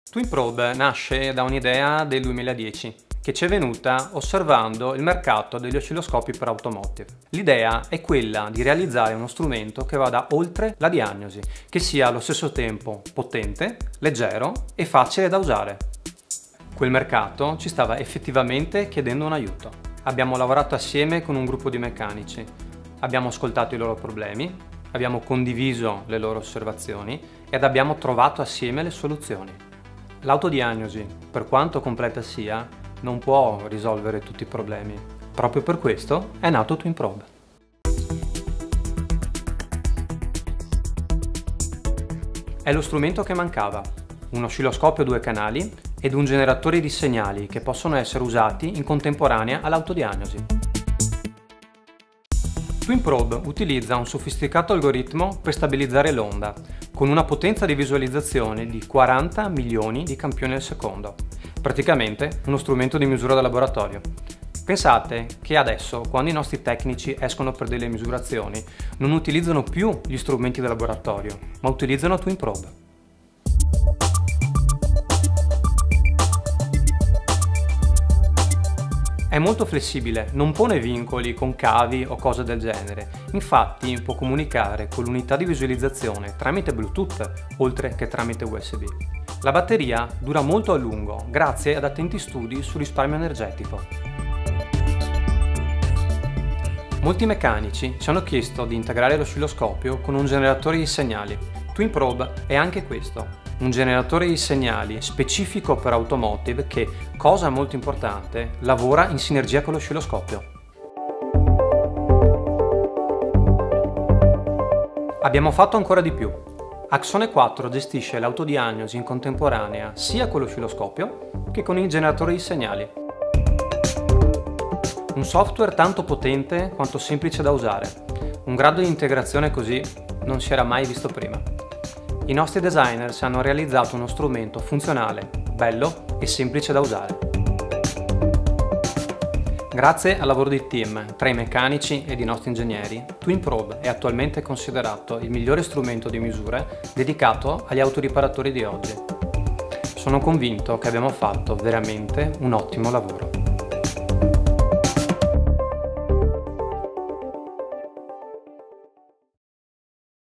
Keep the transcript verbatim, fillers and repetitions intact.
TwinProbe nasce da un'idea del duemiladieci che ci è venuta osservando il mercato degli oscilloscopi per automotive. L'idea è quella di realizzare uno strumento che vada oltre la diagnosi, che sia allo stesso tempo potente, leggero e facile da usare. Quel mercato ci stava effettivamente chiedendo un aiuto. Abbiamo lavorato assieme con un gruppo di meccanici, abbiamo ascoltato i loro problemi, abbiamo condiviso le loro osservazioni ed abbiamo trovato assieme le soluzioni. L'autodiagnosi, per quanto completa sia, non può risolvere tutti i problemi. Proprio per questo è nato TwinProbe. È lo strumento che mancava, un oscilloscopio a due canali ed un generatore di segnali che possono essere usati in contemporanea all'autodiagnosi. TwinProbe utilizza un sofisticato algoritmo per stabilizzare l'onda, con una potenza di visualizzazione di quaranta milioni di campioni al secondo. Praticamente uno strumento di misura da laboratorio. Pensate che adesso, quando i nostri tecnici escono per delle misurazioni, non utilizzano più gli strumenti da laboratorio, ma utilizzano TwinProbe. È molto flessibile, non pone vincoli con cavi o cose del genere, infatti può comunicare con l'unità di visualizzazione tramite Bluetooth oltre che tramite U S B. La batteria dura molto a lungo grazie ad attenti studi sul risparmio energetico. Molti meccanici ci hanno chiesto di integrare l'oscilloscopio con un generatore di segnali. TwinProbe è anche questo. Un generatore di segnali specifico per automotive che, cosa molto importante, lavora in sinergia con l'oscilloscopio. Abbiamo fatto ancora di più. Axone quattro gestisce l'autodiagnosi in contemporanea sia con l'oscilloscopio che con il generatore di segnali. Un software tanto potente quanto semplice da usare. Un grado di integrazione così non si era mai visto prima. I nostri designers hanno realizzato uno strumento funzionale, bello e semplice da usare. Grazie al lavoro di team tra i meccanici ed i nostri ingegneri, TwinProbe è attualmente considerato il migliore strumento di misure dedicato agli autoriparatori di oggi. Sono convinto che abbiamo fatto veramente un ottimo lavoro.